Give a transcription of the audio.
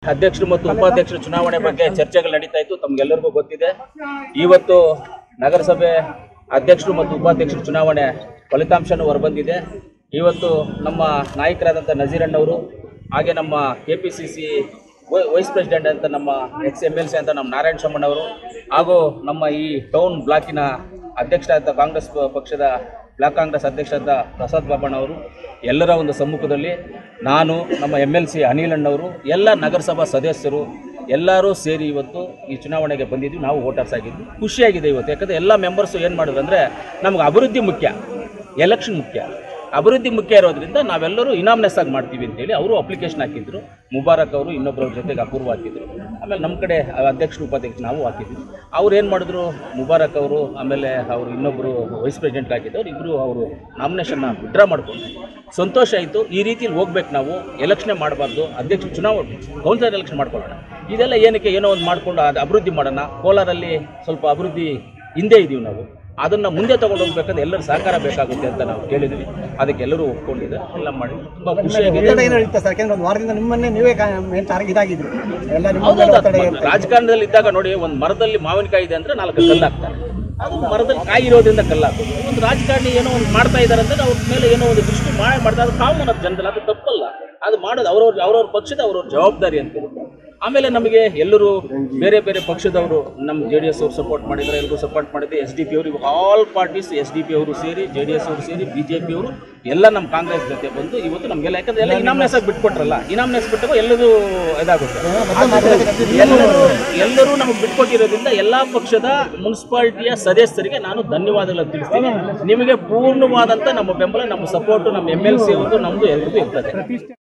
ಅಧ್ಯಕ್ಷರು ಮತ್ತು ಉಪಾಧ್ಯಕ್ಷರ ಚುನಾವಣೆ ಬಗ್ಗೆ ಚರ್ಚೆಗಳು ನಡೀತಾ ಇತ್ತು. ತಮಗೆಲ್ಲರಿಗೂ ಗೊತ್ತಿದೆ, ಇವತ್ತು ನಗರಸಭೆ ಅಧ್ಯಕ್ಷರು ಮತ್ತು ಉಪಾಧ್ಯಕ್ಷರ ಚುನಾವಣೆ ಫಲಿತಾಂಶನೂ ಹೊರಬಂದಿದೆ. ಇವತ್ತು ನಮ್ಮ ನಾಯಕರಾದಂಥ ನಜೀರಣ್ಣವರು, ಹಾಗೆ ನಮ್ಮ KPCC ವೈಸ್ ಪ್ರೆಸಿಡೆಂಟ್ ಅಂತ ನಮ್ಮ ex-MLC ಅಂತ ನಮ್ಮ ನಾರಾಯಣ ಶಮ್ಮಣ್ಣವರು, ಹಾಗೂ ನಮ್ಮ ಈ ಟೌನ್ ಬ್ಲಾಕಿನ ಅಧ್ಯಕ್ಷರಾದ ಕಾಂಗ್ರೆಸ್ ಪಕ್ಷದ ಬ್ಲಾಕ್ ಕಾಂಗ್ರೆಸ್ ಅಧ್ಯಕ್ಷರಾದ ಪ್ರಸಾದ್ ಬಾಬಣ್ಣವರು ಎಲ್ಲರ ಒಂದು ಸಮ್ಮುಖದಲ್ಲಿ ನಾನು, ನಮ್ಮ MLC ಅನಿಲ್ ಅಣ್ಣವರು, ಎಲ್ಲ ನಗರಸಭಾ ಸದಸ್ಯರು ಎಲ್ಲರೂ ಸೇರಿ ಇವತ್ತು ಈ ಚುನಾವಣೆಗೆ ಬಂದಿದ್ವಿ. ನಾವು ವೋಟರ್ಸ್ ಆಗಿದ್ವಿ. ಖುಷಿಯಾಗಿದೆ ಇವತ್ತು. ಯಾಕಂದರೆ ಎಲ್ಲ ಮೆಂಬರ್ಸು ಏನು ಮಾಡಿದ್ರು ಅಂದರೆ, ನಮ್ಗೆ ಅಭಿವೃದ್ಧಿ ಮುಖ್ಯ, ಎಲೆಕ್ಷನ್ ಮುಖ್ಯ. ಅಭಿವೃದ್ಧಿ ಮುಖ್ಯ ಇರೋದ್ರಿಂದ ನಾವೆಲ್ಲರೂ ಇನಾಮ್ನೆಸ್ ಆಗಿ ಮಾಡ್ತೀವಿ ಅಂತೇಳಿ ಅವರು ಅಪ್ಲಿಕೇಶನ್ ಹಾಕಿದ್ರು. ಮುಬಾರಕ್ ಅವರು ಇನ್ನೊಬ್ಬರ ಜೊತೆಗೆ ಅಪೂರ್ವ ಹಾಕಿದ್ರು. ಆಮೇಲೆ ನಮ್ಮ ಕಡೆ ಅಧ್ಯಕ್ಷರು ಉಪಾಧ್ಯಕ್ಷರು ನಾವು ಹಾಕಿದ್ವಿ. ಅವ್ರು ಏನು ಮಾಡಿದ್ರು, ಮುಬಾರಕ್ ಅವರು ಆಮೇಲೆ ಅವರು ಇನ್ನೊಬ್ಬರು ವೈಸ್ ಪ್ರೆಸಿಡೆಂಟ್ ಹಾಕಿದ್ದವ್ರು ಇಬ್ಬರು ಅವರು ನಾಮಿನೇಷನ್ನ ವಿಡ್ರಾ ಮಾಡ್ಕೊಂಡು ಸಂತೋಷ ಆಯಿತು. ಈ ರೀತಿಯಲ್ಲಿ ಹೋಗ್ಬೇಕು, ನಾವು ಎಲೆಕ್ಷನ್ನೇ ಮಾಡಬಾರ್ದು, ಅಧ್ಯಕ್ಷ ಚುನಾವಣೆ ಕೌನ್ಸಿಲರ್ ಎಲೆಕ್ಷನ್ ಮಾಡ್ಕೊಳ್ಳೋಣ. ಇದೆಲ್ಲ ಏನಕ್ಕೆ, ಏನೋ ಒಂದು ಮಾಡಿಕೊಂಡು ಅದು ಅಭಿವೃದ್ಧಿ ಮಾಡೋಣ. ಕೋಲಾರಲ್ಲಿ ಸ್ವಲ್ಪ ಅಭಿವೃದ್ಧಿ ಹಿಂದೆ ಇದ್ದೀವಿ ನಾವು, ಅದನ್ನು ಮುಂದೆ ತೊಗೊಂಡು ಹೋಗ್ಬೇಕಂದ್ರೆ ಎಲ್ಲರೂ ಸಹಕಾರ ಬೇಕಾಗುತ್ತೆ ಅಂತ ನಾವು ಕೇಳಿದ್ವಿ. ಅದಕ್ಕೆ ಎಲ್ಲರೂ ಒಪ್ಕೊಂಡಿದ್ದಾರೆ, ಎಲ್ಲ ಮಾಡಿ ತುಂಬ ಖುಷಿಯಾಗಿದೆ. ಒಂದು ವಾರದಿಂದ ನಿಮ್ಮನ್ನೇ ನೀವೇ ಇದಾಗಿದ್ರು. ರಾಜಕಾರಣದಲ್ಲಿ ಇದ್ದಾಗ ನೋಡಿ, ಒಂದು ಮರದಲ್ಲಿ ಮಾವಿನಕಾಯಿ ಇದೆ ಅಂದರೆ 4 ಕಲ್ಲು ಹಾಕ್ತಾರೆ. ಅದು ಮರದಲ್ಲಿ ಕಾಯಿ ಇರೋದ್ರಿಂದ ಕಲ್ಲು ಹಾಕೋದು. ಒಂದು ರಾಜಕಾರಣಿ ಏನೋ ಒಂದು ಮಾಡ್ತಾ ಇದ್ದಾರೆ ಅಂದರೆ ಅವ್ರ ಮೇಲೆ ಏನೋ ಒಂದು ದೃಷ್ಟಿ ಮಾಡ್ತಾರೆ. ಅದು ಕಾಮನ್, ಅದು ಜನದಲ್ಲಿ, ಅದು ತಪ್ಪಲ್ಲ. ಅದು ಮಾಡೋದು ಅವ್ರವ್ರ ಪಕ್ಷದ ಅವ್ರವ್ರ ಜವಾಬ್ದಾರಿ ಅಂತ. ಆಮೇಲೆ ನಮಗೆ ಎಲ್ಲರೂ ಬೇರೆ ಬೇರೆ ಪಕ್ಷದವರು, ನಮ್ಮ JDS ಅವರು ಸಪೋರ್ಟ್ ಮಾಡಿದ್ದಾರೆ, ಎಲ್ಲರೂ ಸಪೋರ್ಟ್ ಮಾಡಿದ್ದೆ. SDP ಅವರು, ಆಲ್ ಪಾರ್ಟೀಸ್, SDP ಅವರು ಸೇರಿ, JDS ಅವರು ಸೇರಿ, BJP ಅವರು ಎಲ್ಲ ನಮ್ಮ ಕಾಂಗ್ರೆಸ್ ಜೊತೆ ಬಂದು ಇವತ್ತು ನಮಗೆಲ್ಲ, ಯಾಕಂದರೆ ಎಲ್ಲ ಇನಾಮ್ನೆಸ್ ಆಗಿ ಬಿಟ್ಕೊಟ್ರಲ್ಲ, ಇನಾಮ್ನೆಸ್ ಬಿಟ್ಟಾಗ ಎಲ್ಲರೂ ಇದಾಗುತ್ತೆ. ಎಲ್ಲರೂ ನಮಗೆ ಬಿಟ್ಕೊಟ್ಟಿರೋದ್ರಿಂದ ಎಲ್ಲ ಪಕ್ಷದ ಮುನ್ಸಿಪಾಲಿಟಿಯ ಸದಸ್ಯರಿಗೆ ನಾನು ಧನ್ಯವಾದಗಳನ್ನು ತಿಳಿಸ್ತೀನಿ. ನಿಮಗೆ ಪೂರ್ಣವಾದಂಥ ನಮ್ಮ ಬೆಂಬಲ, ನಮ್ಮ ಸಪೋರ್ಟು, ನಮ್ಮ MLC ಅವರು, ನಮ್ಮದು ಎಲ್ಲರಿಗೂ ಇರ್ತದೆ.